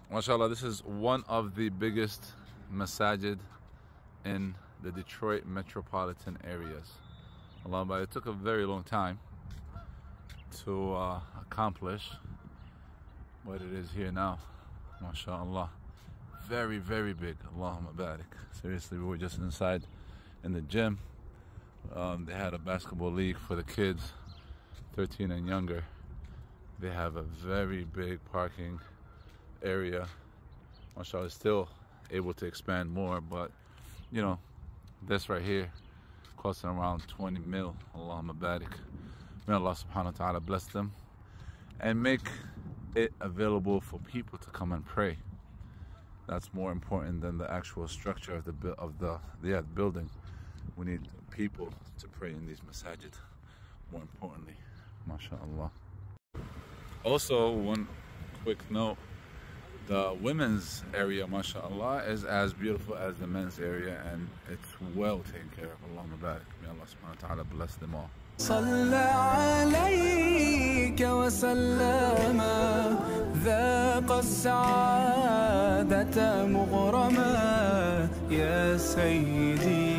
MashaAllah, this is one of the biggest masajid in the Detroit metropolitan areas. Alhamdulillah, it took a very long time to accomplish what it is here now. MashaAllah, very, very big. Allahumma barik. Seriously, we were just inside in the gym. They had a basketball league for the kids 13 and younger. They have a very big parking area. MashaAllah, still able to expand more, but you know, this right here costing around 20 mil. Allahumma barik. May Allah subhanahu wa ta'ala bless them and make it available for people to come and pray. That's more important than the actual structure of the building. We need people to pray in these masajid, more importantly. MashaAllah. Also, one quick note, the women's area, MashaAllah, is as beautiful as the men's area, and it's well taken care of. Allahumma barik. May Allah subhanahu wa ta'ala bless them all. صلى عليك وسلم ذاق السعادة مغرما يا سيدي